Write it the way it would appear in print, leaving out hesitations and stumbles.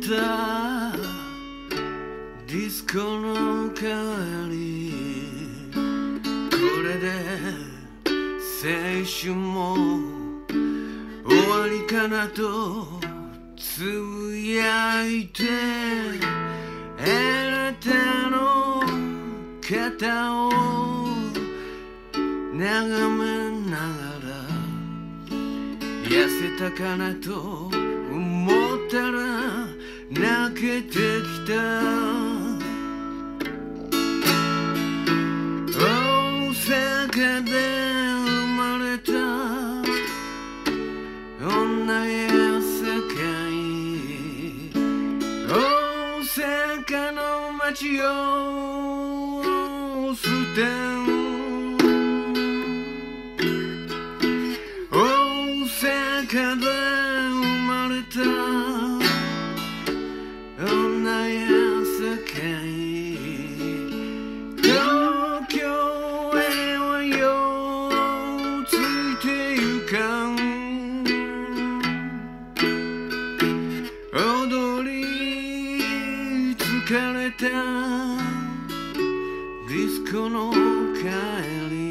たディスコの代わり、これで青春も終わりかなとつぶやいて、あなたの肩を眺めながら痩せたかなと思ったら泣けてきた。大阪で生まれた女や世界、大阪の街を捨てん、大阪で生まれた女や世界、東京へはようついてゆかん、踊り疲れたディスコの帰り、